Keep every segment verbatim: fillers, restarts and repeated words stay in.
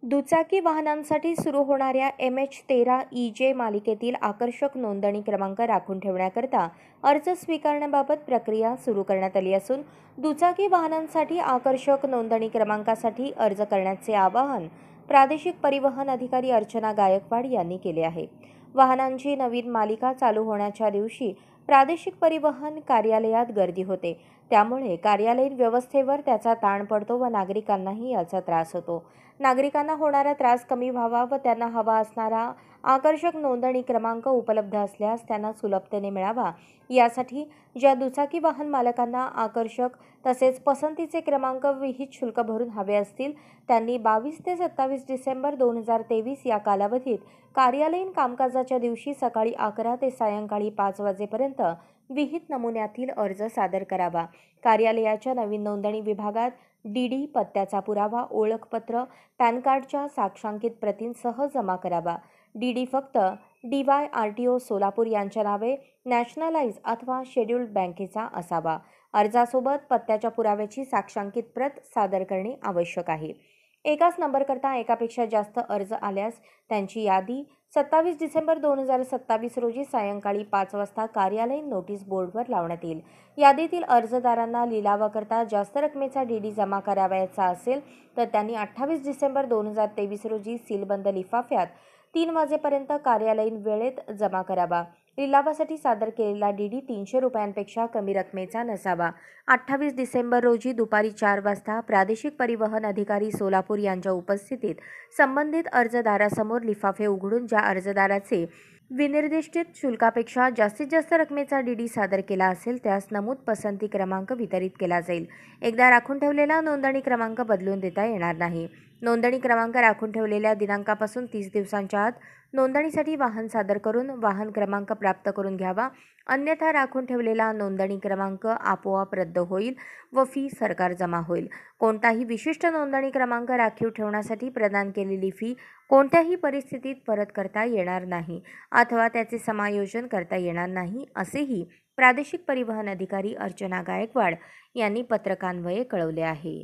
दुचाकी वाहनांसाठी सुरू होणाऱ्या एम एच तेरा ई जे मालिकेतील आकर्षक नोंदणी क्रमांक राखून ठेवण्याकरता अर्ज स्वीकारण्याबाबत प्रक्रिया सुरू करण्यात आली असून दुचाकी वाहनांसाठी आकर्षक नोंदणी क्रमांकासाठी अर्ज करण्याचे आवाहन प्रादेशिक परिवहन अधिकारी अर्चना गायकवाड यांनी केले आहे। वाहनांची नवीन मालिका चालू होण्याच्या दिवशी प्रादेशिक परिवहन कार्यालयात गर्दी होते, त्यामुळे कार्यालयीन व्यवस्थेवर त्याचा ताण पडतो व नागरिकांनाही याचा त्रास होतो। नागरिकांना होणारा त्रास कमी व्हावा व त्यांना हवा असणारा आकर्षक नोंदणी क्रमांक उपलब्ध असल्यास त्यांना सुलभतेने मिळावा यासाठी ज्या दुचाकी वाहन मालकांना आकर्षक तसेच पसंतीचे क्रमांक विहित शुल्क भरून हवे असतील त्यांनी बावीस ते सत्तावीस डिसेंबर दोन हजार तेवीस या कालावधीत कार्यालयीन कामकाजाच्या दिवशी सकाळी अकरा ते सायंकाळी पाच वाजेपर्यंत विहित नमुन्यातील अर्ज सादर करावा। कार्यालयाच्या नवीन नोंदणी विभागात डी डी, पत्त्याचा पुरावा, ओळखपत्र, पॅन कार्डच्या साक्षांकित प्रतींसह जमा करावा। डी डी फक्त D Y R T O Solapur यांच्या नावे नॅशनलाइज अथवा शेड्यूल्ड बँकेचा असावा। अर्जासोबत पत्त्याच्या पुराव्याची साक्षांकित प्रत सादर करणे आवश्यक आहे। एकाच नंबरकरता एकापेक्षा जास्त अर्ज आल्यास त्यांची यादी सत्तावीस डिसेंबर दोन हजार सत्तावीस रोजी सायंकाळी पाच वाजता कार्यालयीन नोटीस बोर्डवर लावण्यात येईल। यादीतील अर्जदारांना लिलावाकरता जास्त रकमेचा डी डी जमा करावयाचा असेल तर त्यांनी अठ्ठावीस डिसेंबर दोन हजार तेवीस रोजी सीलबंद लिफाफ्यात तीन वाजेपर्यंत कार्यालयीन वेळेत जमा करावा। लिलावासाठी सादर केलेला डी डी तीनशे रुपयांपेक्षा कमी रकमेचा नसावा। अठ्ठावीस डिसेंबर रोजी दुपारी चार वाजता प्रादेशिक परिवहन अधिकारी सोलापूर यांच्या उपस्थितीत संबंधित अर्जदारासमोर लिफाफे उघडून ज्या अर्जदाराचे विनिर्दिष्टित शुल्कापेक्षा जास्तीत जास्त रकमेचा डी डी सादर केला असेल त्यास नमूद पसंती क्रमांक वितरित केला जाईल। एकदा राखून ठेवलेला नोंदणी क्रमांक बदलून देता येणार नाही। नोंदणी क्रमांक राखून ठेवलेल्या दिनांकापासून तीस दिवसांच्या आत नोंदणीसाठी वाहन सादर करून वाहन क्रमांक प्राप्त करून घ्यावा, अन्यथा राखून ठेवलेला नोंदणी क्रमांक आपोआप रद्द होईल व फी सरकार जमा होईल। कोणताही विशिष्ट नोंदणी क्रमांक राखीव ठेवण्यासाठी प्रदान केलेली फी कोणत्याही परिस्थितीत परत करता येणार नाही अथवा त्याचे समायोजन करता येणार नाही असेही प्रादेशिक परिवहन अधिकारी अर्चना गायकवाड यांनी पत्रकान्वये कळवले आहे।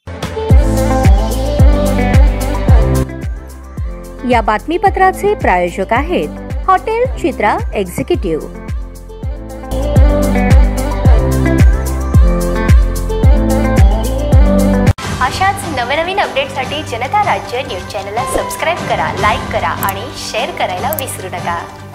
या बातमीपत्राचे प्रायोजक आहेत हॉटेल चित्रा एक्झिक्युटिव्ह। अशाच नवनवीन अपडेटसाठी जनता राज्य न्यूज चॅनलला सबस्क्राईब करा, लाईक करा आणि शेअर करायला विसरू नका।